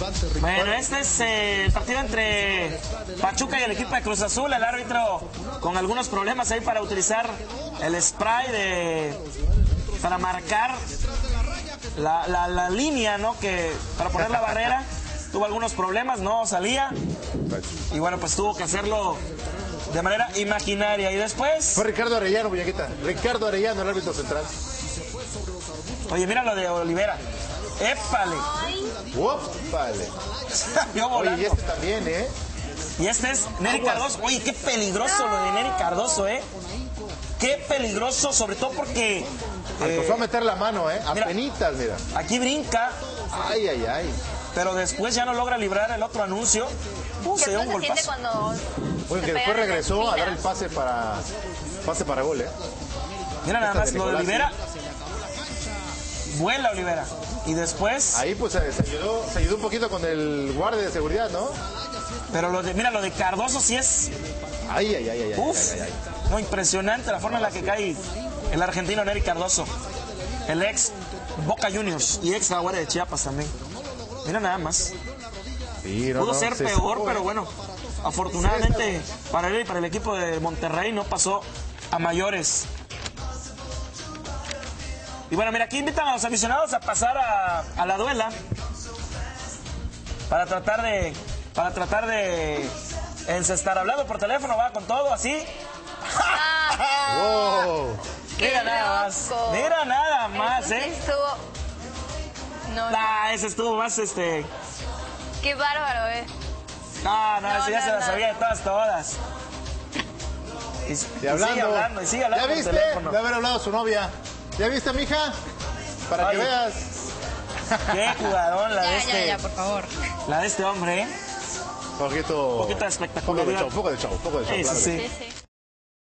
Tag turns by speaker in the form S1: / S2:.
S1: Bueno, este es el partido entre Pachuca y el equipo de Cruz Azul. El árbitro con algunos problemas ahí para utilizar el spray para marcar la línea, ¿no? Para poner la barrera. Tuvo algunos problemas, no salía. Y bueno, pues tuvo que hacerlo de manera imaginaria. Y después...
S2: Fue Ricardo Arellano, muñequita. Ricardo Arellano, el árbitro central.
S1: Oye, mira lo de Olivera. ¡Épale!
S2: ¡Ópale!
S1: Salió volando.
S2: Oye, y este también, ¿eh?
S1: Y este es Nery Cardoso. Oye, qué peligroso lo de Nery Cardoso, ¿eh? Qué peligroso, sobre todo porque...
S2: Empezó a meter la mano, ¿eh?
S1: Mira,
S2: Apenitas, mira.
S1: Aquí brinca.
S2: Ay, ay, ay.
S1: Pero después ya no logra librar el otro anuncio. Se dio un golpazo.
S2: Bueno, que después regresó a dar el pase para gol, ¿eh?
S1: Mira nada más, lo de Olivera. Vuela Olivera. Y después...
S2: Ahí pues se ayudó un poquito con el guardia de seguridad, ¿no?
S1: Pero mira, lo de Cardoso sí es...
S2: Ay, ay, ay, ay.
S1: Uf,
S2: ay, ay, ay.
S1: No, impresionante la forma en la que cae el argentino Nery Cardoso. El ex Boca Juniors y ex Jaguares de Chiapas también. Mira nada más.
S2: Sí,
S1: Pudo ser peor, pero bueno, afortunadamente para él y para el equipo de Monterrey no pasó a mayores. Y bueno, mira, aquí invitan a los aficionados a pasar a la duela para tratar de encestar. Hablando por teléfono, va con todo así.
S2: Wow.
S1: Mira nada más. Mira nada más,
S3: ¿eh?
S1: Ese estuvo más
S3: Qué bárbaro,
S1: No, ese ya se la sabía de todas.
S2: Y hablando.
S1: Y sigue hablando
S2: ¿Ya viste?
S1: por teléfono.
S2: De haber hablado a su novia. ¿Ya viste, mija? Para que veas.
S1: Qué jugador la de
S3: Ya, por favor.
S1: La de este hombre, ¿eh?
S2: Un poquito
S1: de espectacularidad.
S2: Poco de show.
S1: Sí,
S2: Claro.
S1: sí.